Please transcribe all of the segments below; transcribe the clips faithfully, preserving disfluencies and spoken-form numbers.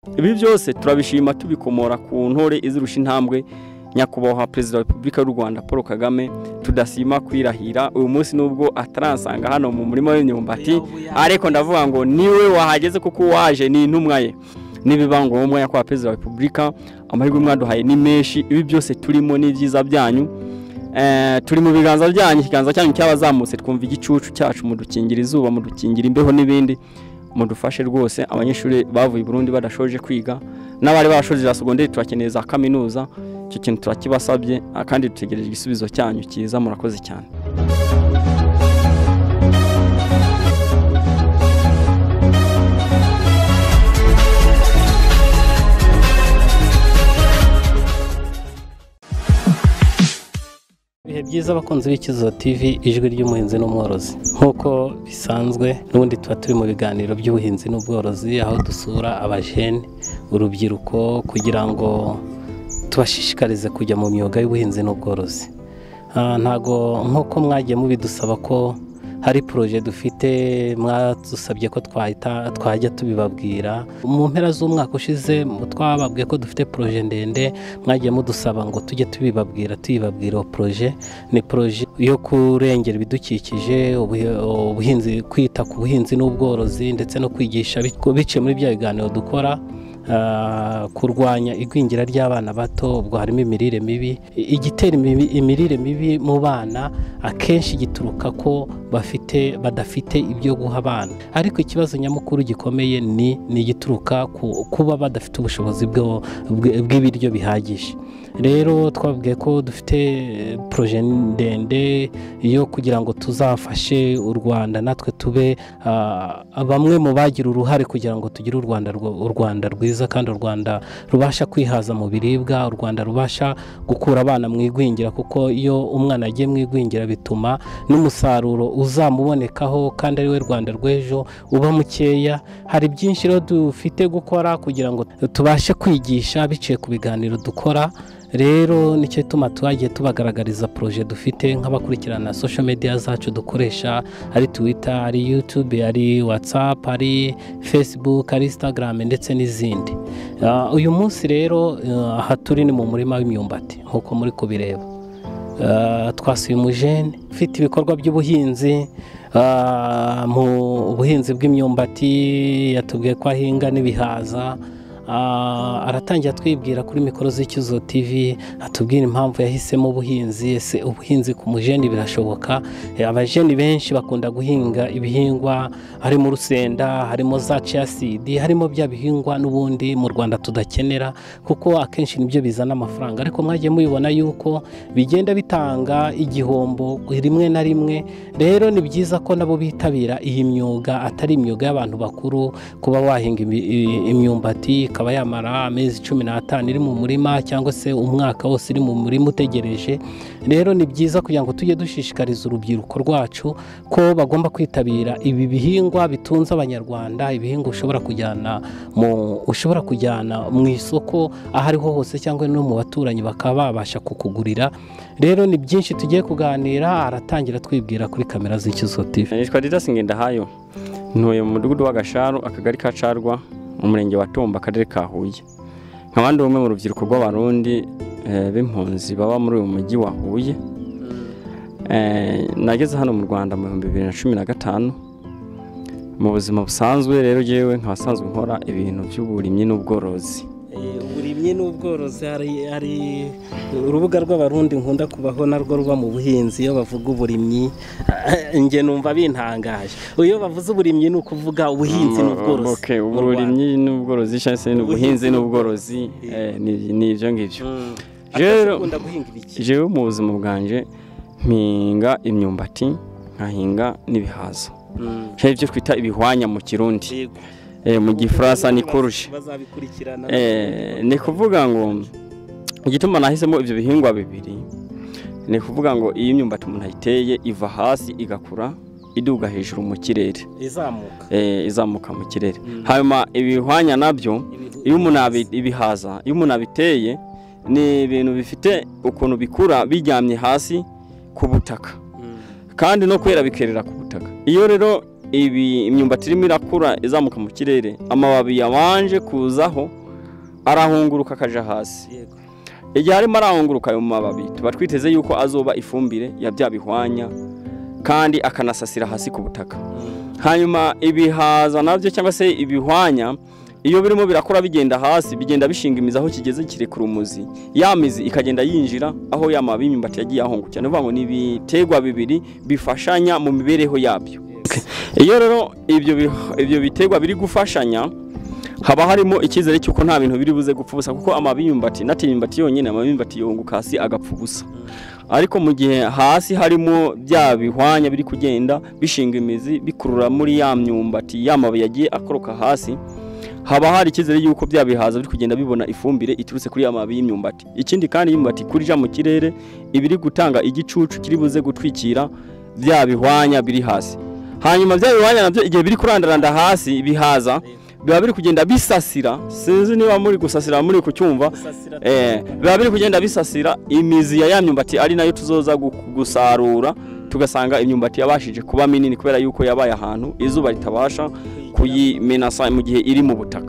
ibi byose turabishima tubikomora ku ntore izirusha intambwe nyakubahwa Perezida wa Repubulika y'u Rwanda Paul Kagame tudasima kwirahira uyu munsi nubwo ataransanga hano mu murimo w'imyumbati ariko ndavuga ngo niwe wahageze kuko waje ni intumwa ye nibibango umwe yakwa Perezida wa Repubulika amahirwe mwaduhaye ni menshi ibi byose turimo n'ivyiza byanyu eh turi mu biganza byanyu ikiganza cyanyu cyabazamutse twumva igicucu cyacu mudukingira izuba mudukingira imbeho n'ibindi mudufashe rwose abanyeshuri bavuye i Burundi badashoje kwiga n'abari bashoje za secondaire turakeneye za kaminuza cyo kintu turakibasabye kandi dutegereje igisubizo cyanyu kiza murakoze cyane. Bihe byiza abakunzi b'Ikizo T V ijwi ry'umuhinzi n'umworozi nkuko bisanzwe n'ubundi tuba turi mu biganiro by'ubuhinzi n'ubworozi aho dusura abajene urubyiruko kugira ngo tubashishikarize kujya mu myuga y'ubuhinzi n'ubworozi. Ntago nkuko mwagiye mubidusaba ko hari projet dufite mwadusabye ko twahita twajya tubibabwira mu mpera z'umwaka ushize twababwiye ko dufite projet ndende mwagiye mudusaba ngo tujye tubibabwira tubibabwira projet ni projet yo kurengera ibidukikije ubuhinzi kwita ku buhinzi n'ubworozi ndetse no kwigisha bice muri bya biganiro dukora kurwanya igwingira ry'abana bato ubwo harimo imirire mibi igitera imirire mibi mu bana akenshi gituruka ko bafite badafite ibyo guha abana ariko ikibazo nyamukuru gikomeye ni ni gituruka kuba badafite ubushobozi bw'ibiryo bihagije. Rero twabwiye ko dufite projet ndende yo kugira ngo tuzafashe u Rwanda natwe tube bamwe mu bagira uruhare kugira ngo tugire u Rwanda u Rwanda rwiza kandi u Rwanda rubasha kwihaza mu biribwa u Rwanda rubasha gukura abana mu igwingira kuko iyo umwana agiye mu igwingira bituma n'umusaruro uzamubonekaho kandi ari we Rwanda rw'ejo uba mukeya. Hari byinshi rero dufite gukora kugira ngo tubashe kwigisha biciye ku biganiro dukora. Rero nicyo tuma twagiye tubagaragariza projet dufite nk'abakurikirana social media zacu dukoresha ari Twitter ari YouTube ari WhatsApp ari Facebook ari Instagram ndetse n'izindi. Uh, uyu munsi rero uh, aha turi ni mu murima w'imyumbati nkuko muri kubireba. Uh, twasuye umujene ufite ibikorwa by'ubuhinzi uh, mu buhinzi bw'imyumbati yatubwiye ko ahinga n'ibihaza. Uh, aratangira twibwira kuri mikoro z'Ikizo T V atubwira impamvu yahisemo ubuhinzi ese ubuhinzi ku mujeni birashoboka. Abajeni benshi bakunda guhinga ibihingwa harimo urusenda harimo za chia seed harimo bya bihingwa n'ubundi mu Rwanda tudakenera kuko akenshi nibyo bizana amafaranga ariko mwagiye mubibona yuko bigenda bitanga igihombo rimwe na rimwe. Rero ni byiza ko nabo bitabira iyi myuga atari imyuga y'abantu bakuru kuba wahinga imyumbati kaba yamara amezi cumi n'atanu iri mu murima cyangwa se umwaka wose iri mu murima utegereje. Rero ni byiza kugira ngo tujye dushishikariza urubyiruko rwacu ko bagomba kwitabira ibi bihingwa bitunze abanyarwanda ibihingwa ushobora kujyana mu ushobora kujyana mu isoko ahariho hose cyangwa no mu baturanyi bakaba babasha kukugurira. Rero ni byinshi tugiye kuganira aratangira twibwira kuri kamera z'Ikizo T V. Nitwa Didas Ngendahayo ntuye mu mudugudu wa Gasharu akagari ka Carwa mu murenge wa Tomba akarere ka Huye. Nkabandi umwe mu rubyiruko rw'abarundi eh, b'impunzi baba muri uyu mujyi wa Huye. Eh, nageze hano mu Rwanda mu bibiri na cumi na gatanu mu buzima busanzwe. Rero jewe nkabasanzwe nkora ibintu by'uburimyi n'ubworozi. Uburimyi n'ubworozi hari hari urubuga rw'abarundi nkunda kubaho narwo ruba mu buhinzi iyo bavuga uburimyi nge numva bintangaje. Iyo bavuze uburimyi ni ukuvuga ubuhinzi n'ubworozi. Okay, uburimyi n'ubworozi cyase n'ubuhinzi n'ubworozi ni ivyo ngivyo. Rero nkunda guhinga ibiki? Jewe mu buzima bwanje mpinga imyumbati nkahinga n'ibihaza. Cyo ivyo twita ibihwanya mu Kirundi. Eh mu Gifaransa ni kurusha eh ni kuvuga ngo igituma nahisemo ivyo bihingwa bibiri ni kuvuga ngo iyi myumbati umuntu ayiteye iva hasi igakura iduga hejuru mu kirere izamuka eh izamuka mu kirere. Mm. Hanyuma ibihwanya nabyo iyo umuntu ibihaza iyo umuntu abiteye ni ibintu bifite ukuntu bikura bijyamye hasi ku butaka. Mm. Kandi no kwera bikerera ku butaka. Iyo rero ibi imyumbati irimo irakura izamuka mu kirere amababi yabanje kuzaho arahunguruka akaja hasi igihe arimo arahunguruka ayo mababi tuba twiteze yuko azoba ifumbire ya bya bihwanya kandi akanasasira hasi ku butaka hanyuma ibihaza navyo cyangwa se ibihwanya iyo birimo birakora bigenda hasi bigenda bishinga imizi aho kigeze kirekura umuzi ya mizi ikagenda yinjira aho ya mababi y'imyumbati yagiye ahungukira no vuga ngo nibitegwa bibiri bifashanya mu mibereho yabyo iyo rero ibyo ibyo bitegwa biri gufashanya haba harimo ikizere cyuko nta bintu biri buze gupfubusa kuko amababi y'imyumbati nati imyumbati yonyine amababi y'imyumbati yunguka hasi agapfubusa ariko mu gihe hasi harimo bya bihwanya biri kugenda bishinga imizi bikurura muri ya myumbati yamababi yagiye akoroka hasi haba hari ikizere yuko bya bihaza biri kugenda bibona ifumbire iturutse kuri amababi y'imyumbati ikindi kandi y'imyumbati kurija mu kirere ibiri gutanga igicucu kiri buze gutwikira bya bihwanya biri hasi hanyuma bya bihwanya nabyo igihe biri kurandaranda hasi bihaza biba biri kugenda bisasira sinzi niba muri gusasira muri kucyumva eh biba biri kugenda bisasira imizi ya myumbati ari nayo tuzoza gusarura tugasanga imyumbati yabashije kuba minini kubera yuko yabaye ahantu izuba ritabasha kuyimenasa mu gihe iri mu butaka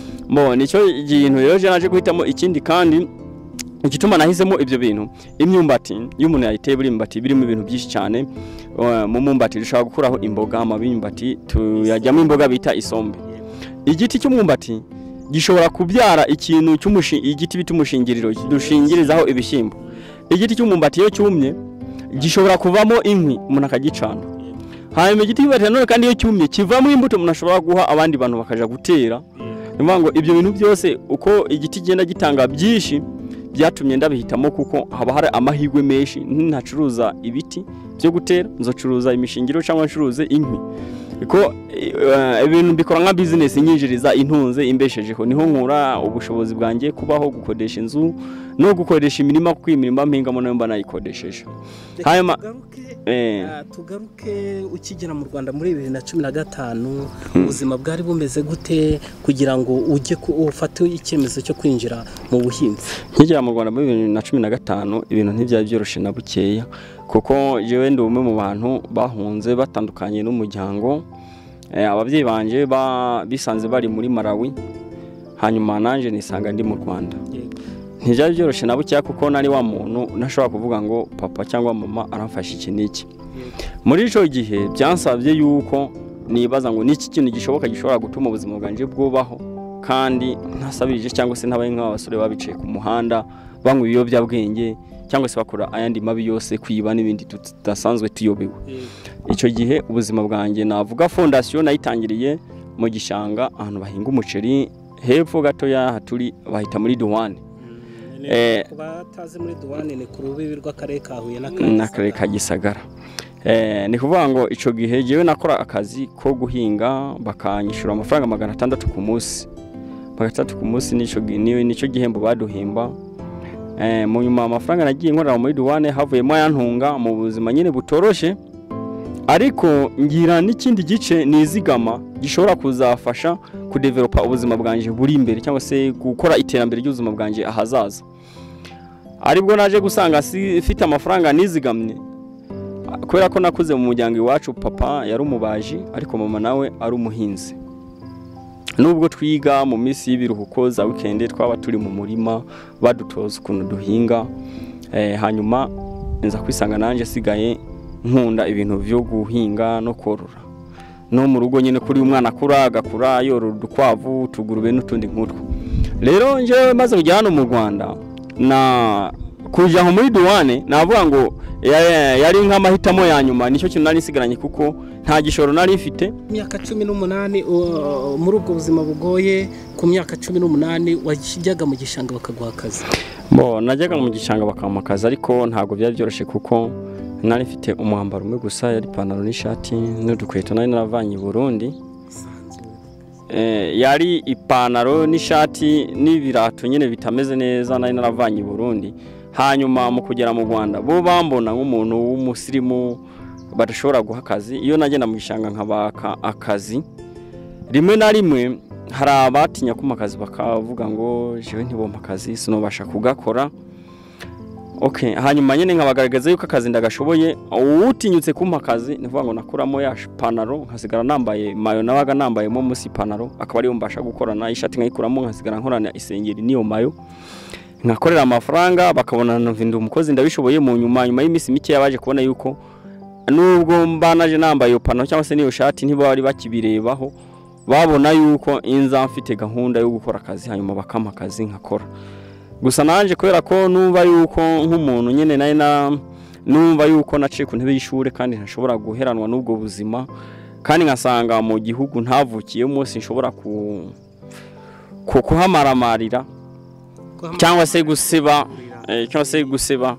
mo nico ikintu rero je naje guhitamo ikindi kandi igituma nahisemo ibyo bintu imyumbati y'umuntu yayiteye buri imyumbati birimo ibintu byinshi cyane mu mwumbati dushaka gukuraho imboga amabimyumbati tuyajyamo imboga bita isombe igiti cy'umwumbati gishobora kubyara ikintu cy'umushi igiti bitumushingiriro dushingirizaho ibishyimbo igiti cy'umwumbati iyo cyumye gishobora kuvamo inkwi umuntu akagicana hanyuma igiti cy'umwumbati none kandi iyo cyumye kivamo imbuto umuntu ashobora guha abandi bantu bakaja gutera niyo ngo ibyo bintu byose uko igiti genda gitanga byinshi byatumye ndabihitamo kuko haba hari amahirwe menshi ntacuruza ibiti byo gutera nzocuruza imishingiro cyangwa ncuruze inkwi iko ibintu bikora nka business nyinjiriza intunze imbeshejeho niho nkura ubushobozi bwanjye kubaho gukodesha inzu no gukoresha imirima kuko imirima mpingamo nayo mba nayikodesheje hanyuma eh tugaruke ukigera mu Rwanda muri bibiri na cumi na gatanu ubuzima bwari bumeze gute kugira ngo ujye ufate icyemezo cyo kwinjira mu buhinzi nkigera mu Rwanda muri bibiri na cumi na gatanu ibintu ntibyari byoroshe na bukeya kuko jewe ndi umwe mu bantu bahunze batandukanye n'umuryango ababyeyi banje bisanze bari muri Malawi hanyuma nanje nisanga ndi mu Rwanda ntibyari byoroshe na bukeya kuko nari wa muntu nashobora kuvuga ngo papa cyangwa mama aramfasha iki niki muri ico gihe byansabye yuko nibaza ngo niki kintu gishoboka gishobora gutuma ubuzima bwanje bwubaho kandi ntasabirije cyangwa se ntabaye nk'abasore babicaye ku muhanda banywa ibiyobyabwenge cyangwa se bakora ayandi mabi yose kwiba n'ibindi tudasanzwe tuyobewe icyo gihe ubuzima bwanjye navuga fondation nayitangiriye mu gishanga ahantu bahinga umuceri hepfo gato ya haturi bahita muri Duwane eh bataze muri Duwane ni ku rubibi rw'akarere ka Huye n'akarere ka Gisagara eh ni kuvuga ngo ico gihe jewe nakora akazi ko guhinga bakanyishura amafaranga magana atandatu ku munsi magana atandatu ku munsi nico niwe nico gihembo baduhemba eh mu nyuma amafaranga nagiye nkorera muri Duwane havuyemo yantunga mu buzima nyine butoroshe ariko ngira n'ikindi gice nizigama gishobora kuzafasha kudevelopa ubuzima bwanje buri imbere cyangwa se gukora iterambere ry'ubuzima bwanje ahazaza aribwo naje gusanga ifite amafaranga nizigamye kubera ko nakuze mu muryango iwacu papa yari umubaji ariko mama nawe ari umuhinzi nubwo twiga mu minsi y'ibiruhuko za weekend twaba turi mu murima badutoza ukuntu duhinga eh hanyuma nza kwisanga nanje sigaye nkunda ibintu byo guhinga no korora no mu rugo nyine kuri umwana akura agakura yorora udukwavu tugurube n'utundi nk'utwo rero nje maze kujya hano mu Rwanda na kuja aho muri Duwane navuga ngo yari nk'amahitamo ya nyuma nicyo kintu nari nsigaranye kuko nta gishoro nari mfite imyaka cumi n'umunani muri ubwo buzima bugoye ku myaka cumi n'umunani wajyaga mu gishanga bakaguha akazi bo najyaga mu gishanga bakampa akazi ariko ntago byari byoroshye kuko nari mfite umwambaro umwe gusa yari ipantaro n'ishati n'udukweto nari naravanye i Burundi eh yari ipantaro n'ishati n'ibirato nyine bitameze neza nari naravanye i Burundi hanyuma mu kugera mu Rwanda bo bambona nk'umuntu w'umusirimu badashobora guha akazi iyo nagenda mu gishanga nkabaka akazi rimwe na rimwe hari abatinya kuma akazi bakavuga ngo jewe ntibompa akazi sinobasha kugakora okay hanyuma nyene nkabagaragaza yuko akazi ndagashoboye utinyutse kumpa akazi nivuga ngo nakuramo ya panaro nkasigara nambaye mayo nabaga nambaye mo musi panaro akaba ari yo mbasha gukorana ishati nkayikuramo nkasigara nkorana isengeri niyo mayo nkakorera amafaranga bakabona ndi umukozi ndabishoboye mu nyuma nyuma y'imisi mike yabaje kubona yuko nubwo mbanaje nambaye iyo panaro cyangwa se niyo shati ntibo bari bakibirebaho babona yuko inza mfite gahunda yo gukora akazi hanyuma bakampa akazi nkakora gusa nanje kubera ko numva yuko nk'umuntu nyene naye na numva yuko naciye ku ntebe y'ishure kandi ntashobora guheranwa n'ubwo buzima kandi nkasanga mu gihugu ntavukiye umunsi nshobora ku ku kuhamaramarira cyangwa se guseba eh, cyangwa se guseba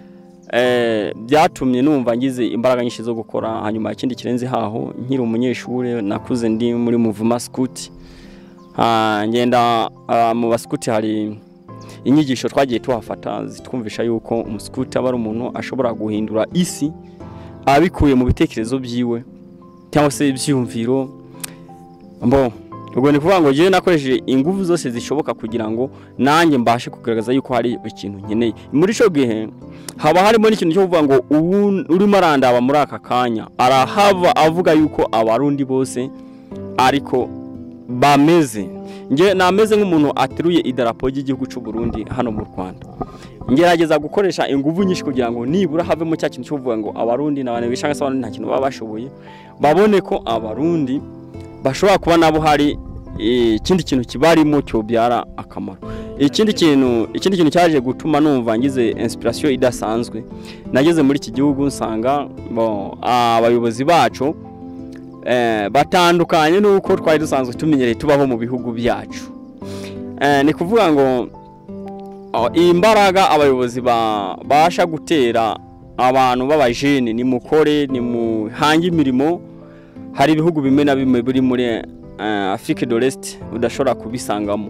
eh byatumye numva ngize imbaraga nyinshi zo gukora hanyuma ikindi kirenze haho nkiri umunyeshure nakuze ndi muri Muvuma Scout ha ngenda uh, mu baskuti hari inyigisho twagiye tuhafata zitwumvisha yuko umuskuti aba ari umuntu ashobora guhindura isi abikuye mu bitekerezo byiwe cyangwa se ibyumviro mbo ubwo ni kuvuga ngo je nakoresheje ingufu zose zishoboka kugira ngo nanjye mbashe kugaragaza yuko hari ikintu nkeneye muri cyo gihe haba harimo n'ikintu cyo kuvuga ngo urimo arandaba muri aka kanya arahava avuga yuko abarundi bose ariko bameze nge nameze nk'umuntu ateruye idarapo ry'igihugu cy'u Burundi hano mu Rwanda ngerageza gukoresha ingufu nyinshi kugira ngo nibura have mu cya kintu cyo kuvuga ngo abarundi nabane bishanga se nta kintu baba bashoboye babone ko abarundi bashobora kuba nabo hari ikindi kintu kibarimo cyo byara akamaro ikindi kintu ikindi kintu cyaje gutuma numva ngize inspiration idasanzwe nageze muri iki gihugu nsanga abayobozi bacu eh batandukanye nuko twari dusanzwe tumenyereye tubaho mu bihugu byacu eh ni kuvuga ngo imbaraga abayobozi basha gutera abantu b'abajene ni mukore ni muhangi imirimo hari ibihugu bimwe na bimwe biri muri Afrique de l'Est udashobora kubisangamo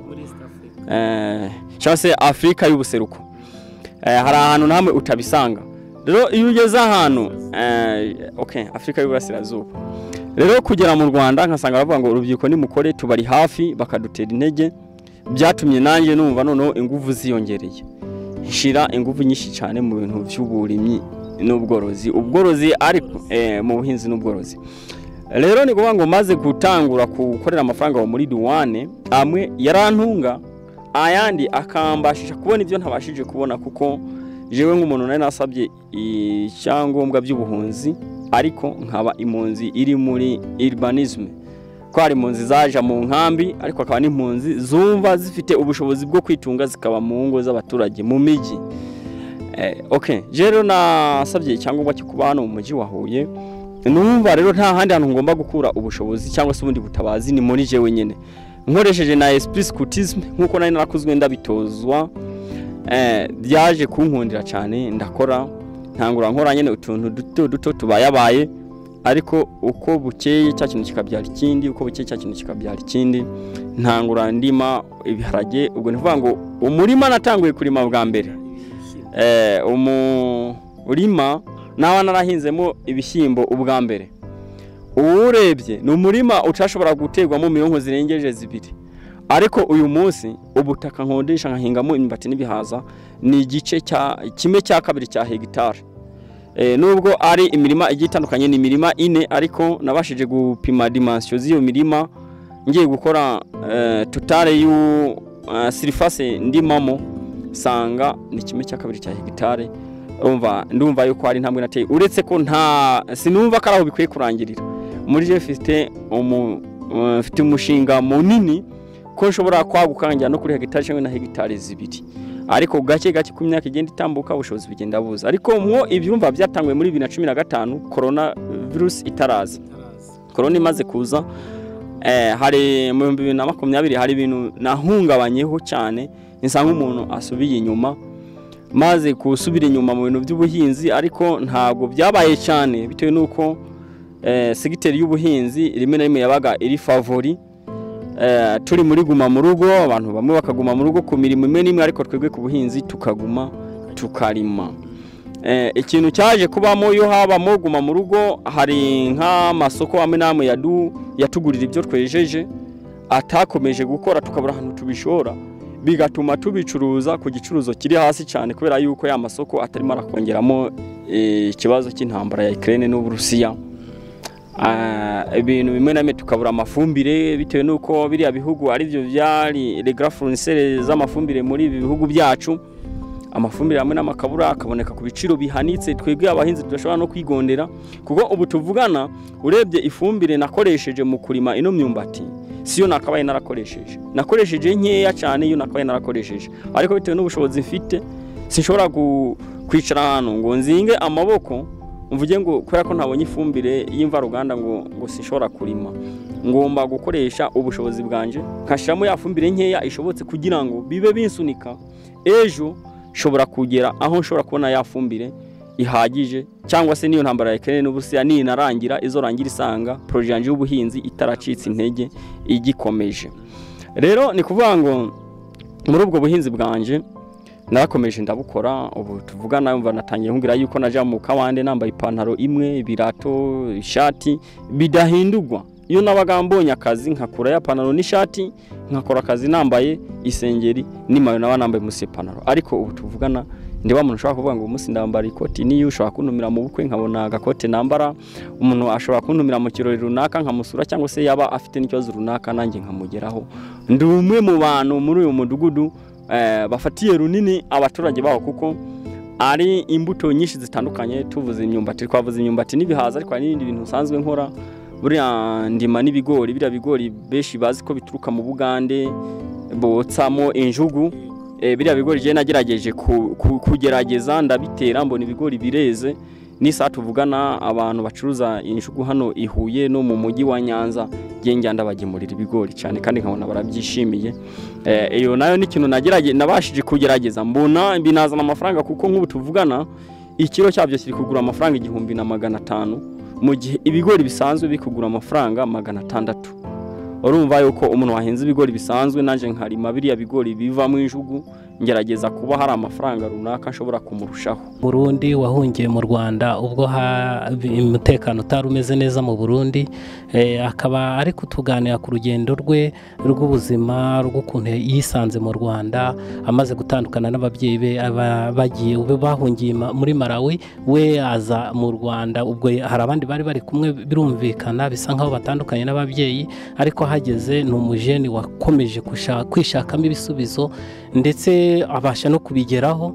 eh cyangwa se Afrika y'ubuseruko eh hari ahantu namwe utabisanga rero iyo ugeze ahantu eh okay Afrika y'uburasirazuba rero kugera mu Rwanda nkasanga bavuga ngo urubyiruko ni mukore tubari hafi bakadutera intege byatumye nanjye numva noneho ingufu ziyongereye shira ingufu nyinshi cyane mu bintu by'uburimyi n'ubworozi ubworozi ariko eh mu buhinzi n'ubworozi rero ni kuvuga ngo maze gutangura gukorera amafaranga muri douane amwe yarantunga ayandi akambashisha kubona ibyo ntabashije kubona kuko jewe nk'umuntu nari nasabye icyangombwa by'ubuhunzi ariko nkaba impunzi iri muri urbanism ko ari impunzi zaje mu nkambi ariko akaba n'impunzi zumva zifite ubushobozi bwo kwitunga zikaba mu ngo z'abaturage mu miji eh okay rero nasabye icyangombwa cyo kuba hano mu mujyi wa Huye numva rero nta handi hantu ngomba gukura ubushobozi cyangwa se ubundi butabazi ni muri jewe nyene nkoresheje na esprit scoutisme nkuko nari narakuzwe ndabitozwa eh byaje kunkundira cyane ndakora ntangura nkora nyene utuntu duto duto tubayabaye ariko uko bukeye cya kintu kikabyara ikindi uko bukeye cya kintu kikabyara ikindi ntangura ndima ibiharage ubwo nivuga ngo umurima natanguye kurima bwa mbere eh umu urima nawa narahinzemo ibishyimbo ubwa mbere uwurebye ni umurima utashobora guterwamo mirongo zirengeje zibiri ariko uyu munsi ubutaka nkondesha nkahingamo imyumbati n'ibihaza ni igice cya kimwe cya kabiri cya hegitari eh nubwo ari imirima igitandukanye ni imirima ine ariko nabashije gupima dimension z'iyo mirima ngiye gukora uh, totale y'u uh, surface ndimamo sanga ni kimwe cya kabiri cya hegitari umva ndumva yuko ari ntambwe nateye uretse ko nta sinumva karaho bikwiye kurangirira muri je fite umu mfite umushinga munini ko nshobora kwagukangira no kuri hegitari cyangwa na hegitari zibiri ariko gake gake ku myaka igenda itambuka ubushobozi bigenda buza ariko mwo ibyumva byatangwe muri bibiri na cumi na gatanu corona virus itaraza corona imaze kuza eh hari mu bibiri na makumyabiri hari ibintu nahungabanyeho cyane insanga umuntu asubiye inyuma maze kusubira inyuma mu bintu by'ubuhinzi ariko ntago byabaye cyane bitewe nuko eh segiteri y'ubuhinzi rimwe na rimwe yabaga iri favori eh turi muri guma mu rugo abantu bamwe bakaguma mu rugo ku mirimo imwe nimwe ariko twebwe ku buhinzi tukaguma tukarima eh ikintu cyaje kubamo yo habamo guma mu rugo hari nka masoko amwe namwe yadu yatugurira ibyo twejeje atakomeje gukora tukabura ahantu tubishora bigatuma tubicuruza ku gicuruzo kiri hasi cyane kubera yuko ya masoko atarimo arakongeramo ikibazo cy'intambara ya Ukraine n'Uburusiya. Ibintu bimwe na bimwe tukabura amafumbire bitewe nuko biriya bihugu ari byo byari les grands fournisseurs z'amafumbire muri ibi bihugu byacu. Amafumbire hamwe n'amakabura akaboneka ku biciro bihanitse twebwe abahinzi tudashobora no kwigondera kuko ubu tuvugana urebye ifumbire nakoresheje mu kurima ino myumbati siyo nakabaye narakoresheje nakoresheje nkeya cyane iyo nakabaye narakoresheje ariko bitewe n'ubushobozi mfite sinshobora kwicara hano ngo nzinge amaboko mvuge ngo kubera ko ntabonye ifumbire y'imva ruganda ngo ngo sinshobora kurima ngomba gukoresha ubushobozi bwanje nkashiramo ya fumbire nkeya ishobotse kugira ngo bibe binsunika ejo shobora kugera aho nshobora kubona yafumbire ihagije cyangwa se niyo ntambara ya Ukraine n'Uburusiya ni narangira izo rangira isanga projet yanje y'ubuhinzi itaracitse intege igikomeje. Rero ni kuvuga ngo muri ubwo buhinzi bwanje narakomeje ndabukora ubu tuvugana yumva natangiye nkugira yuko naja mu kabande nambaye ipantaro imwe birato ishati bidahindurwa iyo nabagambonye akazi nkakura ya pantaro n'ishati nkakora akazi nambaye isengeri nimayo naba nambaye musi ipantaro ariko ubu tuvugana ndiba umuntu ushobora kuvuga ngo umunsi ndambara ikoti niyo ushobora kuntumira mu bukwe nkabona agakote nambara umuntu ashobora kuntumira mu kirori runaka nkamusura cyangwa se yaba afite n'ikibazo runaka nanjye nkamugeraho ndi umwe mu bantu muri uyu mudugudu eh, bafatiye runini abaturage baho kuko ari imbuto nyinshi zitandukanye tuvuze imyumbati twavuze imyumbati n'ibihaza ariko n'ibindi bintu usanzwe nkora buriya ndima n'ibigori biriya bigori beshi bazi ko bituruka mu Bugande botsamo injugu e, biriya bigori je nagerageje ku, ku, kugerageza ndabitera mbona ibigori bireze nisa tuvugana abantu bacuruza injugu hano ihuye no mu mujyi wa Nyanza genge ndabagemurira ibigori cyane kandi nkabona barabyishimiye eh iyo nayo ni kintu nagerageje nabashije kugerageza mbona binazana amafaranga kuko nk'ubu tuvugana ikiro cyabyo kiri kugura amafaranga igihumbi na magana atanu mu gihe ibigori bisanzwe bikugura amafaranga magana atandatu. Urumva yuko umuntu wahenze ibigori bisanzwe nanje nkarima biriya bigori biva mu injugu ngerageza kuba hari amafaranga runaka nshobora kumurushaho. Burundi wahungiye mu Rwanda ubwo umutekano utari umeze neza mu Burundi eh, akaba ari kutuganira ku rugendo rwe rw'ubuzima rw'ukuntu yisanze mu Rwanda amaze gutandukana n'ababyeyi be bagiye ube bahungiye muri Malawi we aza mu Rwanda ubwo hari abandi bari bari kumwe birumvikana bisa nkaho batandukanye n'ababyeyi ariko hageze n'umujeni wakomeje kwishakamo ibisubizo ndetse abasha no kubigeraho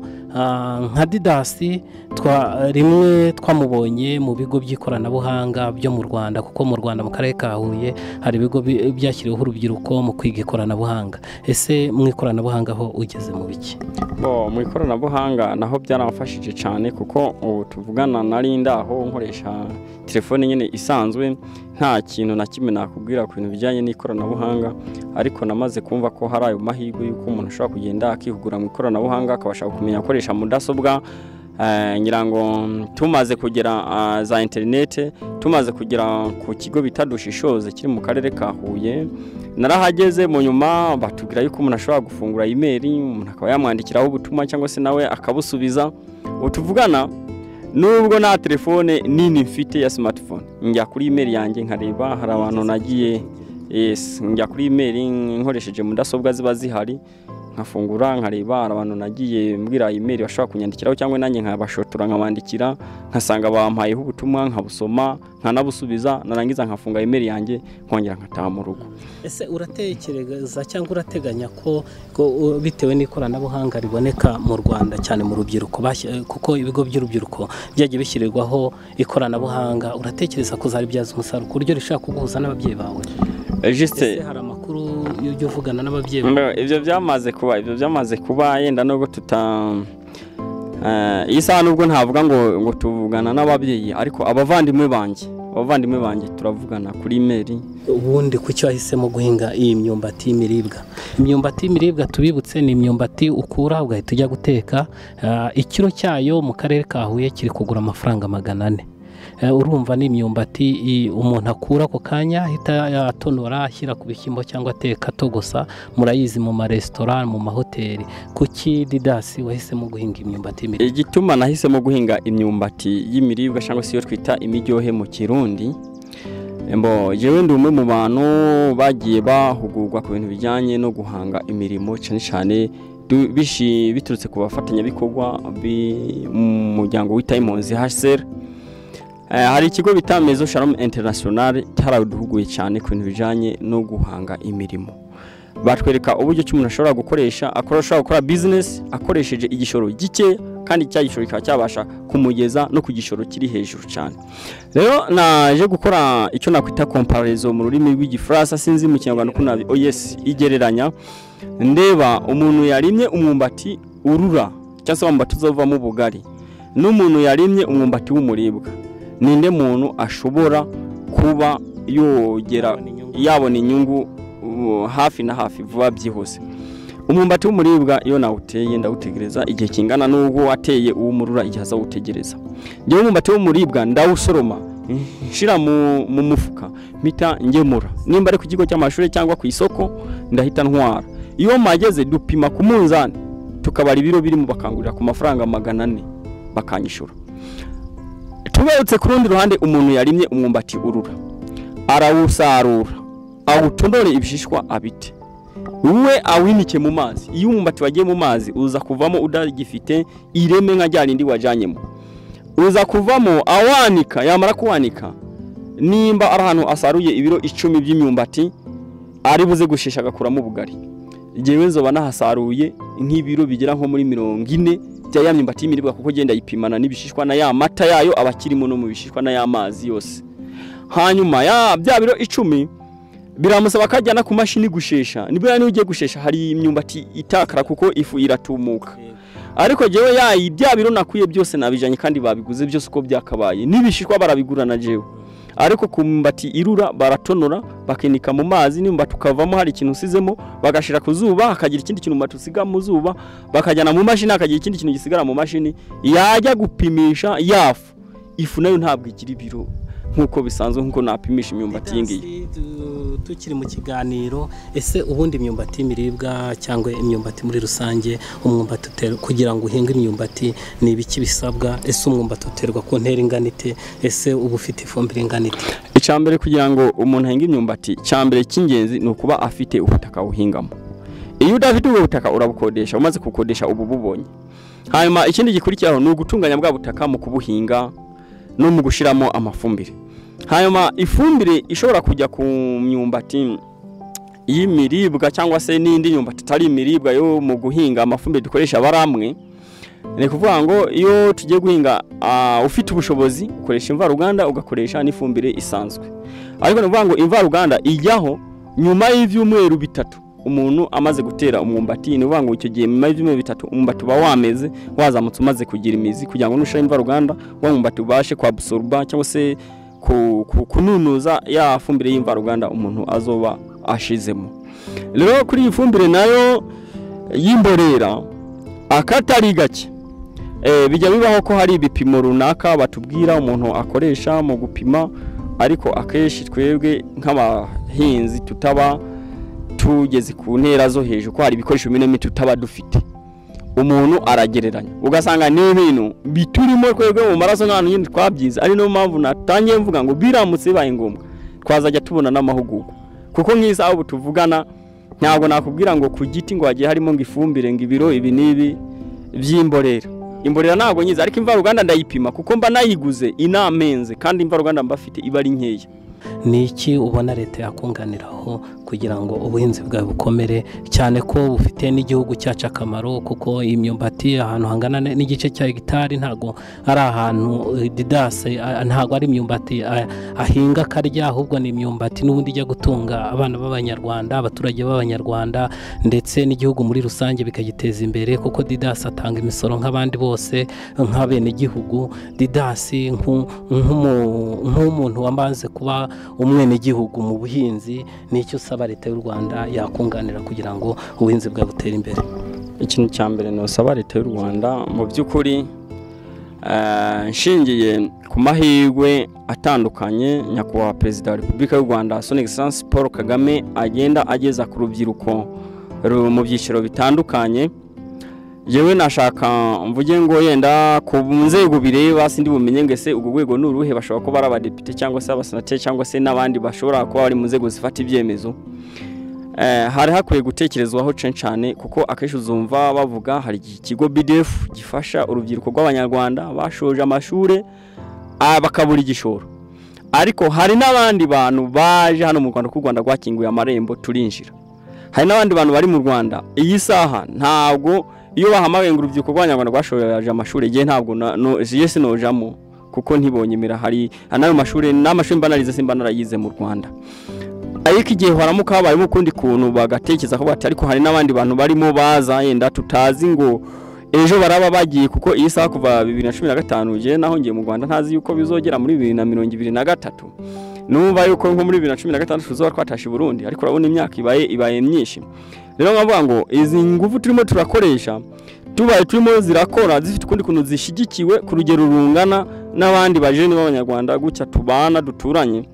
nka Didasi twa rimwe twamubonye mu bigo by'ikoranabuhanga byo mu Rwanda kuko mu Rwanda mu karere ka Huye hari ibigo byashyiriweho urubyiruko mu kwiga ikoranabuhanga. Ese mu ikoranabuhanga ho ugeze mu biki? Bo mu ikoranabuhanga naho byaramfashije cyane kuko ubu tuvugana nari ndaho nkoresha telefone nyene isanzwe nta kintu na kimwe nakubwira ku bintu bijyanye n'ikoranabuhanga ariko namaze kumva ko hari ayo mahirwe yuko umuntu ashobora kugenda akihugura mu ikoranabuhanga akabasha kumenya akoresha mudasobwa uh, nyirango tumaze kugera uh, za internet tumaze kugera ku kigo bitadushishoze kiri mu karere ka Huye narahageze mu nyuma batubwira yuko umuntu ashobora gufungura email umuntu akaba yamwandikiraho ubutumwa cyangwa se nawe akabusubiza utuvugana nubwo na telefone nini mfite ya smartphone njya kuri email yanjye nkareba hari abantu nagiye yes njya kuri email nkoresheje mudasobwa ziba zihari nkafungura nkareba abantu nagiye mbwira email bashaka kunyandikiraho cyangwa nanjye nkabashotora nkabandikira nkasanga bampayeho ubutumwa nkabusoma nkanabusubiza narangiza nkafunga email yanjye nkongera nkataha mu rugo. Ese uratekereza cyangwa urateganya ko bitewe n'ikoranabuhanga riboneka mu Rwanda cyane mu rubyiruko kuko ibigo by'urubyiruko byagiye bishyirirwaho ikoranabuhanga uratekereza ko zaribyaza umusaruro ku buryo rishaka kuguhuza n'ababyeyi bawe? Juste hari amakuru yo vugana n'ababyeyi ibyo byamaze kuba ibyo byamaze kuba yenda nubwo tuta eh isa nubwo ntavuga ngo ngo tuvugana n'ababyeyi ariko abavandimwe banje abavandimwe banje turavugana kuri email. Ubundi kucyo ahisemo guhinga iyi myumbati imiribwa imyumbati imiribwa tubibutse ni imyumbati ukura ugahita ujya guteka uh, ikiro cyayo mu karere ka Huye kiri kugura amafaranga magana ane. Urumva ni imyumbati umuntu akura ko kanya hita yatonora ashyira ku bishyimbo cyangwa ateka togosa murayizi mu ma restaurant mu mahoteli. Kuki Didasi wahisemo guhinga imyumbati imiribwa? Igituma nahisemo guhinga imyumbati y'imiribwa cyangwa se yo twita imijyohe mu Kirundi Embo jewe ndi umwe mu bantu bagiye bahugurwa ku bintu bijyanye no guhanga imirimo cyane cyane bishi biturutse ku bafatanya bikorwa mu muryango wita impunzi H C R. Hari ikigo bita Maison Shalom International cyaraduhuguye cyane ku bintu bijyanye no guhanga imirimo. Batwereka uburyo cy'umuntu ashobora gukoresha akoresha gukora business akoresheje igishoro gike kandi cya gishoro kikaba cyabasha kumugeza no ku gishoro kiri hejuru cyane. Rero naje gukora icyo nakwita comparison mu rurimi rw'igifaransa sinzi mu kinyarwanda ko nabi O S igereranya ndeba umuntu yarimye umwumbati urura cyangwa umwumbati uzovamo ubugari n'umuntu yarimye umwumbati w'umuribwa. Ninde muntu ashobora kuba yogera yabona inyungu hafi na hafi vuba byihuse? Umwumbati w'umuribwa iyo nawuteye ndawutegereza igihe kingana n'ubwo wateye uw'umurura igihe azawutegereza. Ngiye umwumbati w'umuribwa ndawusoroma nshira mu mu mufuka mpita ngemura, nimba ari ku kigo cy'amashuri cyangwa ku isoko ndahita ntwara. Iyo mageze dupima ku munzani tukabara ibiro biri mu bakangurira ku mafaranga magana ane bakanyishura. Tubayutse ku rundi ruhande umuntu yarimye umwumbati urura arawusarura awutondore ibishishwa abite uwe awinike mu mazi. Iyo umwumbati wagiye mu mazi uza kuvamo udagifite ireme nka ryarindi wajanyemo, uza kuvamo awanika. Yamara kuwanika nimba ari ahantu asaruye ibiro icumi by'imyumbati ari buze gushesha agakuramo ubugari, igihe nzoba nahasaruye nk'ibiro bigera nko muri mirongo ine bya ya myumbati y'imiribwa kuko genda yipimana n'ibishishwa na ya mata yayo abakirimo no mu bishishwa na ya mazi yose. Hanyuma ya bya biro icumi biramusaba kajyana ku mashini gushesha. Nibwo yani ugiye gushesha hari imyumbati itakara kuko ifu iratumuka. Ariko jewe yayi bya biro nakuye byose nabijanye kandi babiguze byose uko byakabaye nibishishwa barabigura na jewe. Ariko ku myumbati irura baratonora bakenika mu mazi nimba tukavamo hari ikintu usizemo bagashira ku zuba hakagira ikindi kintu matusiga mu zuba bakajyana mu mashini hakagira ikindi kintu gisigara mu mashini yajya gupimisha yafu ifu nayo ntabwo igira ibiro nkuko bisanzwe nkuko napimisha imyumbati y'ingiye. Tukiri mu kiganiro, ese ubundi imyumbati imiribwa cyangwa imyumbati muri rusange umwumbati utera kugira ngo uhinge imyumbati ni ibiki bisabwa? Ese umwumbati uterwa ku ntera inganite? Ese uba ufite ifumbire inganite? Icambere kugira ngo umuntu ahinge imyumbati cyambere cy'ingenzi no kuba afite ubutaka uhingamo. Iyo udafite ubwo butaka urabukodesha, umaze kukodesha ubu bubonye. Hanyuma ikindi gikurikiraho ni ugutunganya bwa butaka mu kubuhinga no mu gushiramo amafumbire. Hanyuma ifumbire ishobora kujya ku myumbati y'imiribwa cyangwa se n'indi myumbati tari imiribwa yo mu guhinga amafumbire dukoresha baramwe. Ni kuvuga ngo iyo tugiye guhinga uh, ufite ubushobozi ukoresha imvaruganda ugakoresha n'ifumbire isanzwe. Ariko ni kuvuga ngo imvaruganda ijyaho nyuma y'ivyumweru bitatu umuntu amaze gutera umwumbati. Ni kuvuga ngo icyo gihe nyuma y'ivyumweru bitatu umwumbati uba wameze wazamutse umaze kugira imizi kugira ngo nushira imvaruganda wa mwumbati ubashe kwabsorba cyangwa se kununuza ya fumbire y'imvaruganda umuntu azoba ashizemo. Rero kuri ifumbire nayo y'imborera akatari gake eh bijya bibaho ko hari ibipimo runaka batubwira umuntu akoresha mu gupima, ariko akeshi twebwe nk'abahinzi tutaba tugeze ku ntera zo hejuru ko hari ibikoresho binini tutaba dufite. Umuntu aragereranya ugasanga n'ibintu biturimo kwegwe mu maraso n'abantu nyine twabyize. Ari no mpamvu natangiye mvuga ngo biramutse baye ngombwa twazajya tubona n'amahugurwa, kuko nk'isaha ubu tuvugana ntabwo nakubwira ngo ku giti ngo hagiye harimo ngo ifumbire ngo ibiro ibi nibi by'imborera. Imborera ntabwo nyiza, ariko imvaruganda ndayipima kuko mba nayiguze inamenze kandi imvaruganda mba afite iba ari nkeya. Ni iki ubona leta yakunganiraho kugira ngo ubuhinzi bwawe bukomere, cyane ko bufite n'igihugu cyacu akamaro? Kuko imyumbati ahantu hangana n'igice cya hegitari ntago ari ahantu didase, ntago ari imyumbati ahinga karya, ahubwo ni imyumbati n'ubundi ijya gutunga abana b'abanyarwanda, abaturage b'abanyarwanda ndetse n'igihugu muri rusange bikagiteza imbere, kuko didase atanga imisoro nk'abandi bose nk'abene igihugu. Didase nk'umuntu wamaze kuba umwene igihugu mu buhinzi, nicyo usaba leta y'u Rwanda yakunganira kugira ngo ubuhinzi bwa butere imbere? Ikintu cya mbere no usaba leta y'u Rwanda mu by'ukuri nshingiye ku mahirwe atandukanye nyakubahwa Perezida wa Repubulika y'u Rwanda Son Excellence Paul Kagame agenda ageza ku rubyiruko mu byiciro bitandukanye, yewe nashaka mvuge ngo yenda ku nzego bireba sindi bumenye ngese ubwo rwego n'uruhe bashobora kuba ari abadepite cyangwa se abasenateri cyangwa se n'abandi bashobora kuba bari mu nzego zifata ibyemezo. Eh hari hakwiye gutekerezwaho cyane kuko akenshi uzumva bavuga hari ikigo B D F gifasha urubyiruko rw'abanyarwanda bashoje amashure bakabura igishoro. Ariko hari n'abandi bantu baje hano mu Rwanda ku Rwanda rwakinguye amarembo turinjira. Hari n'abandi bantu bari mu Rwanda iyi saha ntabwo iyo bahamagaye ngo urubyiruko rw'abanyarwanda rwashoje amashuri gihe ntabwo no yesi nojamo kuko ntibonyemera hari anayo mashuri n'amashuri mbanarize simba narayize mu Rwanda. Ariko igihe haramuka habayemo kundi kuntu bagatekereza ko bati ariko hari n'abandi bantu barimo baza yenda tutazi ngo ejo baraba bagiye kuko iyi saha kuva bibiri na cumi na gatanu je naho ngiye mu Rwanda ntazi yuko bizogera muri bibiri na mirongo ibiri na gatatu. Numva yuko nko muri bibiri na cumi na gatandatu tuzoba twatashi Burundi ariko urabona imyaka ibaye ibaye myinshi. Rero ngavuga ngo izi ngufu turimo turakoresha tubaye turimo zirakora zifite kundi kuntu zishigikiwe ku rugero rungana n'abandi bajene b'abanyarwanda gutya tubana duturanye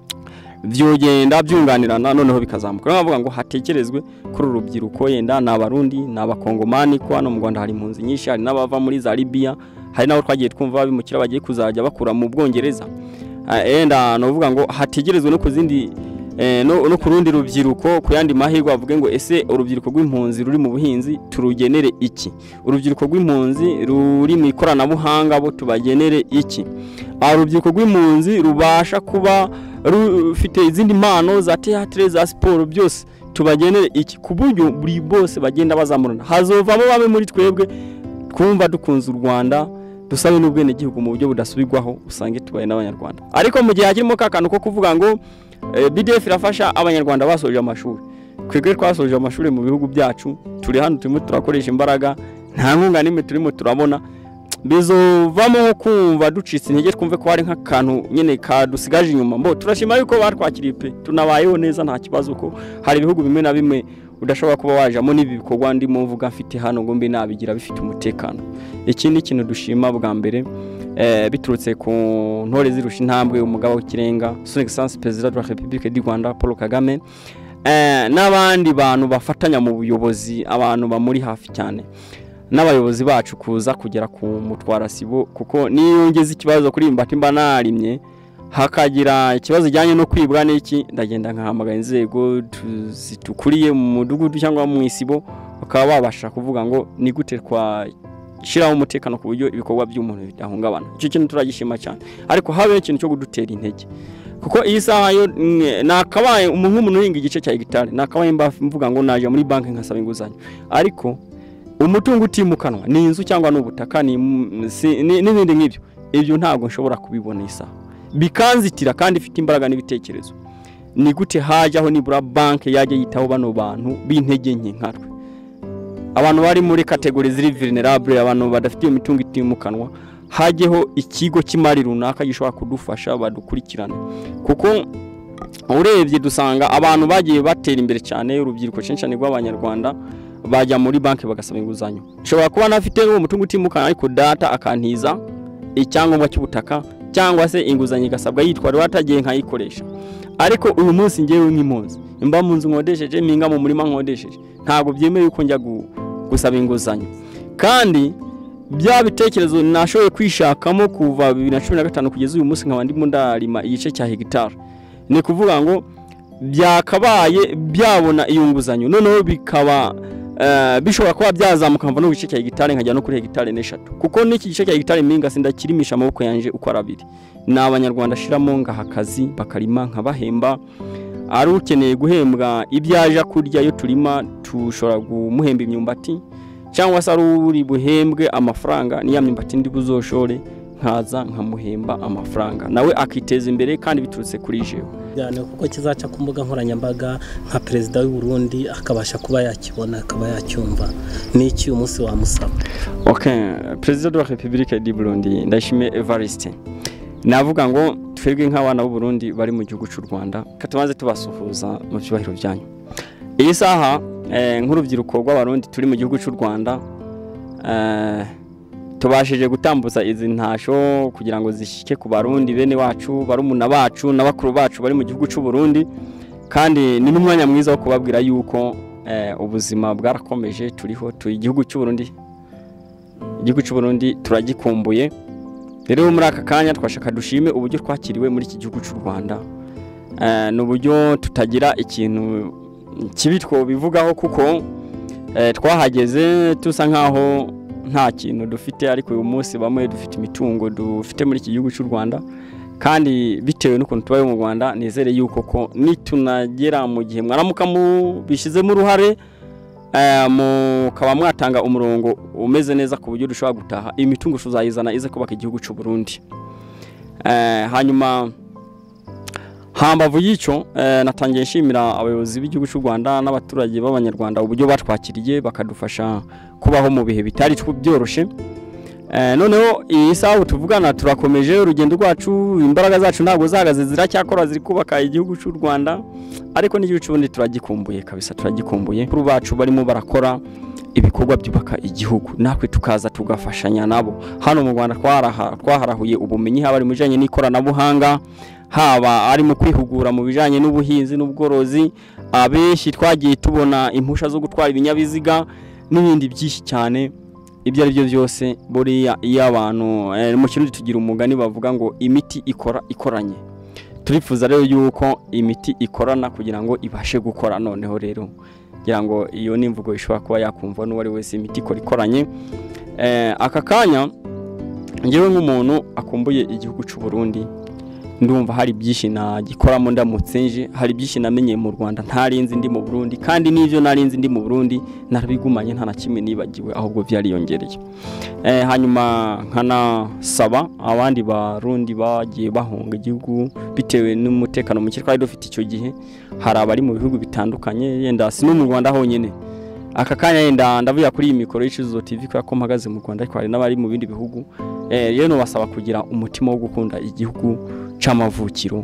vyogenda byunganirana noneho bikazamuka. Ngavuga ngo hatekerezwe kuri urubyiruko yenda n'abarundi n'abakongomani ko hano mu Rwanda hari impunzi nyinshi hari n'abava muri za Libya hari naho twagiye twumva babimukira bagiye kuzajya bakura mu Bwongereza. Enda novuga ngo hategerezwe no kuzindi eh, no, no kurundi rubyiruko kuyandi mahirwe avuge ngo ese urubyiruko rw'impunzi ruri mu buhinzi turugenere iki, urubyiruko rw'impunzi ruri mu ikoranabuhanga bo tubagenere iki, urubyiruko rw'impunzi rubasha kuba rufite izindi mpano za theatre za sport byose tubagenere iki, ku buryo buri bose bagenda bazamurana hazovamo babe muri twebwe twumva dukunze u Rwanda dusabe n'ubwene gihugu mu buryo budasubirwaho usange tubaye n'abanyarwanda. Ariko mu gihe hakirimo kakano ko kuvuga ngo e, B D F irafasha abanyarwanda basoje amashuri, kwegwe twasoje amashuri mu bihugu byacu turi hano turimo turakoresha imbaraga nta nkunga nimwe turimo turabona bizovamo kumva ducitse intege twumve ko hari nk'akantu nyene kadusigaje inyuma. Mbo turashima yuko batwakiriye pe tunabayeho neza nta kibazo ko hari ibihugu bimwe na bimwe udashobora kuba wajamo n'ibi bikorwa ndimo mvuga mfite hano ngo mbe nabigira bifite umutekano. Ikindi kintu dushima bwa mbere eh biturutse ku ntore zirusha intambwe umugabo w'ikirenga Son Excellence President de la République du Rwanda Paul Kagame eh n'abandi bantu bafatanya mu buyobozi abantu bamuri hafi cyane n'abayobozi bacu kuza kugera ku mutwara sibo kuko niyongeza ikibazo kuri imbati mba narimye hakagira ikibazo jyanye no kwibwa n'iki ndagenda nkahamagara inzego zitukuriye mu mudugudu cyangwa mu isibo bakaba babasha kuvuga ngo ni gute kwa shiraho umutekano ku buryo ibikorwa by'umuntu bidahungabana. Icyo kintu turagishima cyane ariko habe ikintu cyo gudutera intege kuko iyi saha yo nakabaye umuntu umuntu uhinga igice cya hegitari nakabaye mvuga ngo naje muri banki nkasaba inguzanyo ariko umutungo utimukanwa ni inzu cyangwa n'ubutaka ni n'ibindi nk'ibyo ibyo ntabwo nshobora kubibona isaha bikanzitira kandi ifite imbaraga n'ibitekerezo. Ni gute hajaho nibura banki yaje yitaho bano bantu b'intege nke nkatwe abantu bari muri category ziri vulnerable abantu badafite imitungo itimukanwa hajeho ikigo kimari runaka gishobora kudufasha badukurikirana kuko urebye dusanga abantu bagiye batera imbere cyane urubyiruko cyane rw'abanyarwanda bajya muri banki bagasaba inguzanyo. Shobora kuba nafite uwo mutungo utimukana ariko data akantiza icyangombwa cy'ubutaka cyangwa se inguzanyo igasabwa yitwa rwatagiye nkayikoresha ariko uyu munsi ngewe nk'impunzi imba mu nzu nkodesheje minga mu murima nkodesheje ntabwo byemewe yuko njya gusaba inguzanyo kandi bya bitekerezo nashoboye kwishakamo kuva bibiri na cumi na gatanu kugeza uyu munsi nkaba ndimo ndarima igice cya hegitari. Ni kuvuga ngo byakabaye byabona iyo nguzanyo noneho bikaba Uh, bishobora kuba byazamuka mva no gice cya hegitari nkajya no kuri hegitari n'eshatu kuko n'iki gice cya hegitari minga sindakirimisha amaboko yanje uko arabiri n'abanyarwanda shiramo ngaha akazi bakarima nkabahemba ari ukeneye guhembwa ibyaje kurya yo turima tushobora gumuhemba imyumbati cyangwa se ari uri buhembwe amafaranga niya myumbati ndi buzoshore nkaza nkamuhemba amafaranga nawe akiteza imbere kandi biturutse kuri jewe cyane kuko kizaca ku mbuga nkoranyambaga nka president w'u Burundi akabasha kuba yakibona akaba yacyumva n'iki umunsi wa musaba. Okay, President de la République du Burundi Ndayishimiye Evariste navuga ngo twebwe nk'abana b'u Burundi bari mu gihugu cy'u Rwanda katumaze tubasuhuza mu byubahiro byanyu. Iyi saha eh, nk'urubyiruko rw'abarundi turi mu gihugu cy'u Rwanda eh tubashije gutambuza izi ntasho kugira ngo zishike ku barundi bene wacu barumuna bacu n'abakuru bacu bari mu gihugu cy'u Burundi kandi ni n'umwanya mwiza wo kubabwira yuko eh, ubuzima bwarakomeje turiho turi igihugu cy'u Burundi igihugu cy'u Burundi turagikumbuye. Rero muri aka kanya twashaka dushime uburyo twakiriwe muri iki gihugu cy'u Rwanda. Eh n'uburyo tutagira ikintu kibi two bivugaho kuko eh twahageze tusa nkaho nta kintu dufite, ariko uyu munsi bamwe dufite imitungo dufite muri iki gihugu cy'u Rwanda, kandi bitewe n'ukuntu tubaye mu Rwanda nizere yuko ko nitunagera mu gihe mwaramuka mu bishizemo uruhare eh mukaba mwatanga umurongo umeze neza ku buryo dushobora gutaha imitungo tuzayizana ize kubaka igihugu cy'u Burundi. Eh hanyuma hambavu yico eh, natangiye nshimira abayobozi b'igihugu cy'u Rwanda n'abaturage b'abanyarwanda uburyo batwakiriye bakadufasha kubaho mu bihe bitari byoroshe. Eh noneho iyi saha tuvugana turakomeje urugendo rwacu, imbaraga zacu ntabwo zahagaze ziracyakora ziri kubaka igihugu cy'u Rwanda, ariko n'igihugu cy'ubundi turagikumbuye kabisa, turagikumbuye. Kuri bacu barimo barakora ibikorwa byubaka igihugu, nakwe tukaza tugafashanya nabo. Hano mu Rwanda twaraha twaharahuye ubumenyi haba ari mu bijanye n'ikoranabuhanga, haba ari mu kwihugura mu bijanye n'ubuhinzi n'ubworozi, abeshi twagiye tubona impusha zo gutwara ibinyabiziga n'ibindi byinshi cyane. Ibyo ari byo byose buriya iyo abantu eh, mu Kirundi tugira umugani bavuga ngo imiti ikora ikoranye. Turifuza rero yuko imiti ikorana kugira ngo ibashe gukora. Noneho rero kugira ngo iyo nimvugo ishobora kuba yakumva n'uwari wese imiti ikora ikoranye. Eh, aka kanya ngewe nk'umuntu akumbuye igihugu cy'u Burundi, ndumva hari byinshi nagikoramo ndamutse nje, hari byinshi namenye mu Rwanda ntarinzi ndi mu Burundi, kandi n'ivyo narinzi ndi mu Burundi narabigumanye nta na kimwe nibagiwe, ahubwo byariyongereye. Eh hanyuma nkana saba abandi barundi bagiye bahunga igihugu bitewe n'umutekano muke twari dufite icyo gihe, hari abari mu bihugu bitandukanye, yenda si no mu Rwanda honyine. Aka kanya yenda ndavuya kuri iyi mikoro y'Icyuzuzo T V ko yakomagaze mu Rwanda, ariko hari n'abari mu bindi bihugu. Eh rero basaba kugira umutima wo gukunda igihugu c'amavukiro,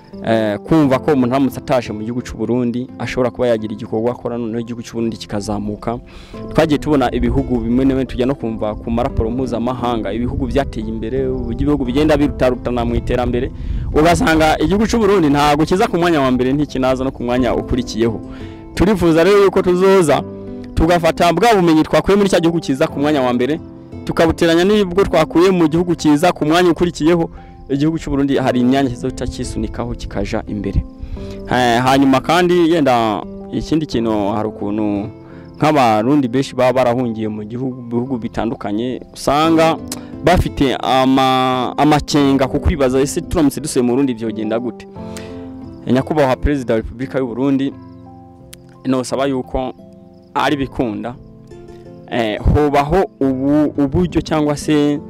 eh kumva ko umuntu aramutse atashe mu gihugu cy'u Burundi ashobora kuba yagira igikorwa akora, noneho igihugu cy'u Burundi kikazamuka. Twagiye tubona ibihugu bimwe n'imwe tujya no kumva ku maraporo mpuzamahanga ibihugu byateye imbere, ibihugu bigenda birutarutana mu iterambere, ugasanga igihugu cy'u Burundi ntago kiza ku mwanya wa mbere, ntikinaza no ku mwanya ukurikiyeho. Turifuza rero yuko tuzoza tugafata bwa bumenyi twakuye muri cya gihugu kiza ku mwanya wa mbere tukabuteranya n'ibwo twakuye mu gihugu kiza ku mwanya ukurikiyeho. Igihugu cy'u Burundi hari imyanya kizoca kisunikaho kikaja imbere. Hanyuma kandi yenda ikindi kintu hari ukuntu nk'abarundi beshi baba barahungiye mu gihugu bihugu bitandukanye, usanga bafite ama amakenga ku kwibaza ese turamutse dusuye mu Burundi byogenda gute. Nyakubahwa Perezida wa Repubulika y'u Burundi no saba yuko ari bikunda eh hobaho ubu uburyo cyangwa se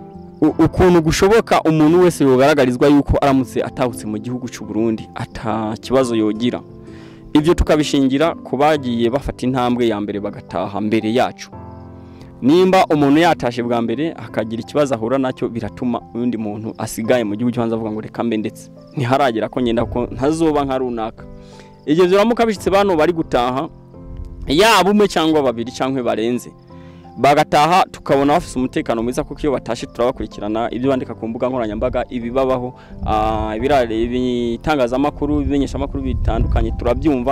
ukuntu gushoboka umuntu wese yogaragarizwa yuko aramutse atahutse mu gihugu cy'u Burundi ata kibazo yogira. Ibyo tukabishingira kubagiye bafata intambwe ya mbere bagataha mbere yacu. Nimba umuntu yatashe bwa mbere akagira ikibazo ahura nacyo, biratuma undi muntu asigaye mu gihugu cyanza avuga ngo reka mbe ndetse ntiharagera ko nyenda ko ntazoba nka runaka. Ibyo biramuka bishitse bano bari gutaha yaba umwe cyangwa babiri cyangwa barenze bagataha, tukabona bafise umutekano mwiza kuko iyo batashe turabakurikirana ibyo bandika ku mbuga nkoranyambaga ibibabaho, ibirare bitangaza amakuru bimenyesha amakuru bitandukanye turabyumva.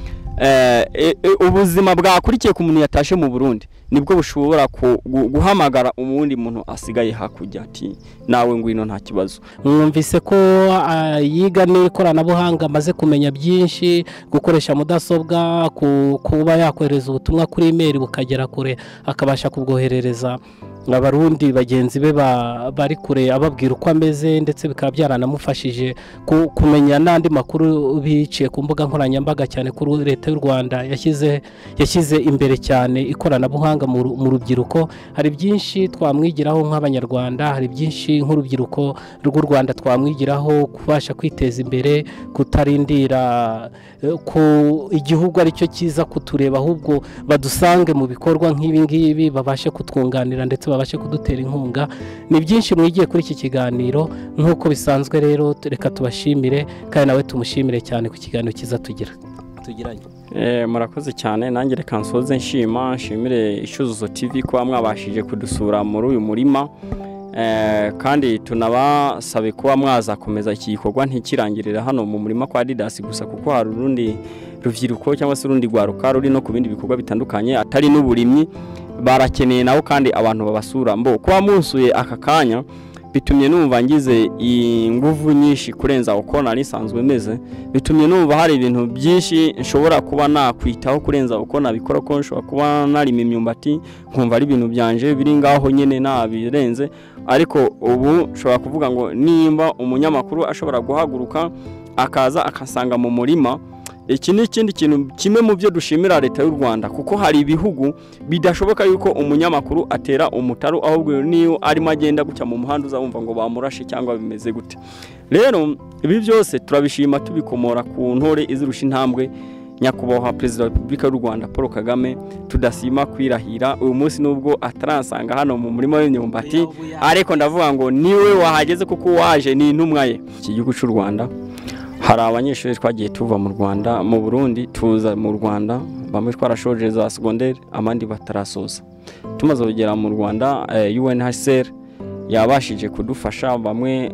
Eh ubuzima bwakurikiye ku muntu yatashe mu Burundi nibwo bushobora guhamagara umundi muntu asigaye hakujya ati nawe ngwino nta kibazo. Mwumvise ko yiga n'ikoranabuhanga amaze kumenya byinshi, gukoresha mudasobwa, kuba yakohereza ubutumwa kuri email bukagera kure akabasha kubwoherereza abarundi bagenzi be bari kure ababwira uko ameze, ndetse bikaba byaranamufashije kumenya n'andi makuru biciye ku mbuga nkoranyambaga, cyane kuri leta y'u Rwanda yashyize yashyize imbere cyane ikoranabuhanga mu rubyiruko. Hari byinshi twamwigiraho nk'abanyarwanda, hari byinshi nk'urubyiruko rw'u Rwanda twamwigiraho kubasha kwiteza imbere, kutarindira ko igihugu ari cyo kiza kutureba, ahubwo badusange mu bikorwa nk'ibi ngibi babashe kutwunganira ndetse babashe kudutera inkunga. Ni byinshi mwigiye kuri iki kiganiro nk'uko bisanzwe. Rero reka tubashimire kandi nawe tumushimire cyane ku kiganiro kiza tugira tugiranye. Eh murakoze cyane, nanjye reka nsoze nshima nshimire Icyuzuzo T V ko mwabashije kudusura muri uyu murima. Eh kandi tunabasabe kuba mwazakomeza iki gikorwa ntikirangirira hano mu murima kwa Didas gusa, kuko hari urundi ruvyiruko cyangwa se urundi gwaruka ruri no ku bindi bikorwa bitandukanye atari n'uburimyi. barakeneye nawo kandi abantu babasura. Mbo kuba munsuye aka kanya bitumye numva ngize inguvu nyinshi kurenza uko nari sanzwe meze, bitumye numva hari ibintu byinshi nshobora kuba nakwitaho kurenza uko nabikora, ko nshobora kuba nari imyumbati nkumva ari ibintu byanje biri ngaho nyene nabirenze. Ariko ubu nshobora kuvuga ngo nimba umunyamakuru ashobora guhaguruka akaza akasanga mu murima, iki ni ikindi kintu kimwe mu byo dushimira leta y'u Rwanda, kuko hari ibihugu bidashoboka yuko umunyamakuru atera umutaru, ahubwo niyo arimo agenda gucya mu muhanda uzabumva ngo bamurashe cyangwa bimeze gute. Rero ibi byose turabishima tubikomora ku ntore izirusha intambwe nyakubahwa Perezida wa Repubulika y'u Rwanda Paul Kagame, tudasima kwirahira uyu munsi nubwo ataransanga hano mu murima w'imyumbati, ariko ndavuga ngo niwe wahageze kuko waje ni intumwa ye. Iki gihugu cy'u Rwanda hari abanyeshuri twagiye tuva mu Rwanda mu Burundi tuza mu Rwanda, bamwe twarashoje za secondaire amandi batarasoza. Tumaze kugera mu Rwanda, eh, U N H C R yabashije kudufasha, bamwe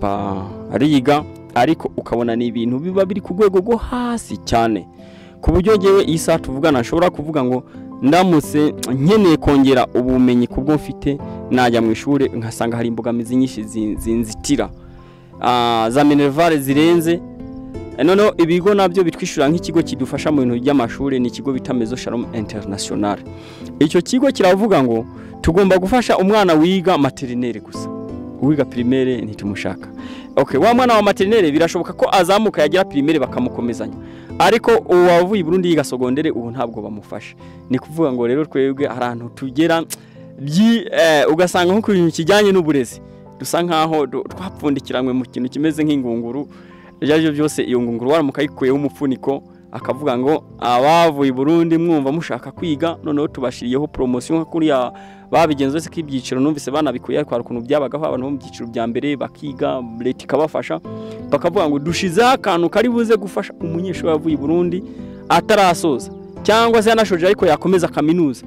bariga ariko ukabona ni ibintu biba biri ku rwego rwo hasi cyane, ku buryo ngewe isa tuvugana nshobora kuvuga ngo ndamutse nkeneye kongera ubumenyi kubwo mfite najya mu ishuri nkasanga hari imbogamizi nyinshi zinzitira ah za minervale zirenze. Noneho ibigo nabyo bitwishura nk'ikigo kidufasha mu bintu by'amashuri, ni ikigo bita Maison Shalom International. Icyo kigo kiravuga ngo tugomba gufasha umwana wiga maternelle gusa, wiga primaire ntitumushaka. Okay, wa mwana wa maternelle birashoboka ko azamuka yagira primaire bakamukomezanya, ariko uwavuye Burundi yiga secondaire ubu ntabwo bamufasha. Ni kuvuga ngo rero twebwe arantu tugera byi eh, ugasanga nko kubintu kijyanye n'uburezi dusa nkaho twapfundikiranywe mu kintu kimeze nk'ingunguru. Yaje byose iyo ngunguru waramukayikuyeho umupfuniko akavuga ngo abavuye Burundi mwumva mushaka kwiga, noneho tubashiriyeho promotion kuri ya babigenze se k'ibyiciro, numvise banabikuye kwa rukuntu byabagaho abantu mu byiciro bya mbere bakiga, leta ikabafasha, bakavuga ngo dushize akantu kari buze gufasha umunyeshuri wavuye Burundi atarasoza cyangwa se yanashoje ariko yakomeza kaminuza.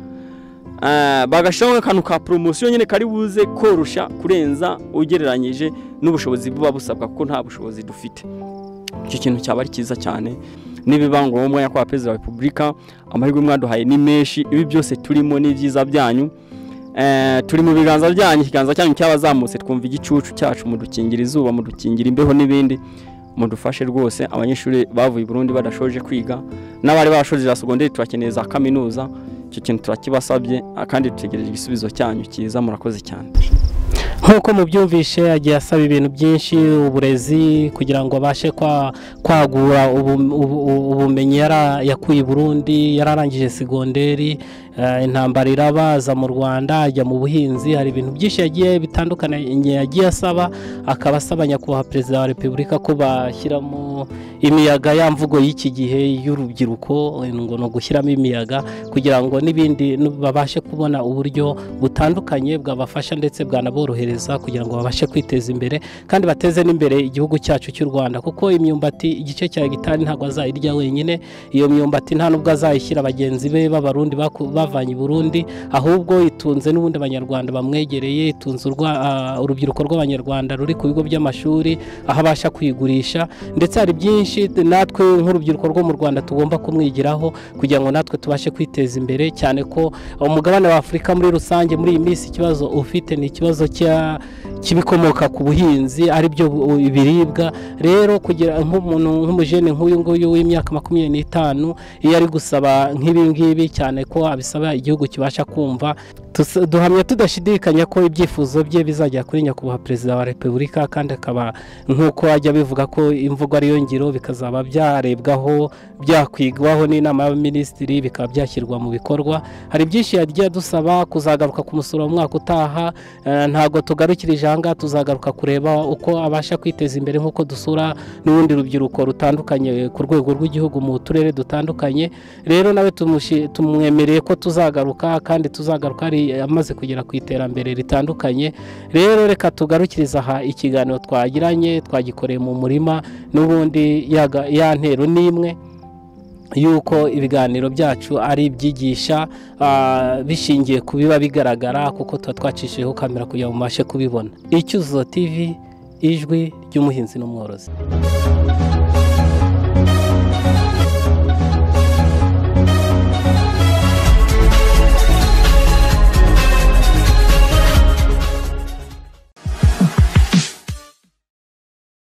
Uh, bagashonga akantu ka promotion nyene kari buze korusha kurenza ugereranyije n'ubushobozi buba busabwa, kuko nta bushobozi dufite. Icyo kintu cyaba ari kiza cyane, nibibango umwe yakwa Perezida wa Repubulika, amahirwe mwaduhaye ni menshi, ibi byose turimo ni byiza byanyu. Eh turi mu biganza byanyu, ikiganza cyanyu cyabazamutse, twumva igicucu cyacu mudukingira izuba, mudukingira imbeho n'ibindi, mudufashe rwose. Abanyeshuri bavuye Burundi badashoje kwiga n'abari bashoje za secondaire turakeneye za kaminuza, icyo kintu turakibasabye kandi dutegereje igisubizo cyanyu cyiza. Murakoze cyane. Nkuko mubyumvishe yagiye asaba ibintu byinshi, uburezi kugira ngo abashe kwa kwagura ubumenyi yara yakuye Burundi, yararangije secondaire, intambara irabaza mu Rwanda ajya mu buhinzi. Hari ibintu byinshi yagiye bitandukanye yagiye asaba, akaba asaba nyakubahwa Perezida wa Repubulika ko bashyiramo imiyaga yamvugo y'iki gihe y'urubyiruko, ngo no gushyiramo imiyaga kugira ngo nibindi babashe kubona uburyo butandukanye bwabafasha ndetse bwanaborohereza kugira ngo babashe kwiteza imbere kandi bateze n'imbere igihugu cyacu cy'u Rwanda, kuko imyumbati igice cya gitari ntago azayirya wenyine. Iyo myumbati nta nubwo azayishyira bagenzi be b'abarundi bavanye Burundi, ahubwo itunze n'ubundi abanyarwanda bamwegereye, itunze urubyiruko rw'abanyarwanda ruri ku bigo by'amashuri aho abasha kwigurisha. Ndetse hari byinshi natwe nk'urubyiruko rwo mu Rwanda tugomba kumwigiraho kugira ngo natwe tubashe kwiteza imbere, cyane ko umugabane wa Afurika muri rusange muri iyi minsi ikibazo ufite ni ikibazo cya kibikomoka ku buhinzi, ari byo ibiribwa. Rero kugira nk'umuntu nk'umujene nk'uyu nguyu w'imyaka makumyabiri n'itanu iyo ari gusaba nk'ibi ngibi, cyane ko abisaba igihugu kibasha kumva, duhamya tudashidikanya ko ibyifuzo bye bizajya kuri nyakubahwa Perezida wa Repubulika, kandi akaba nk'uko ajya bivuga ko imvugo ariyo ngiro, bikazaba byarebwaho byakwigwaho n'inama y'abaminisitiri bikaba byashyirwa mu bikorwa. Hari byinshi yagiye dusaba kuzagaruka ku musoro mu mwaka utaha, ntago tugarukirije aha, tuzagaruka kureba uko abasha kwiteza imbere nk'uko dusura n'ubundi rubyiruko rutandukanye ku rwego rw'igihugu mu turere dutandukanye. Rero nawe tumwemereye ko tuzagaruka, kandi tuzagaruka ari amaze kugera ku iterambere ritandukanye. Rero reka tugarukiriza aha ikiganiro twagiranye, twagikoreye mu murima, n'ubundi ya ntero n'imwe yuko ibiganiro byacu ari ibyigisha bishingiye ku biba bigaragara, kuko tuba twacishijeho kamera kugira ngo mubashe kubibona. Icyuzuzo T V, ijwi ry'umuhinzi n'umworozi.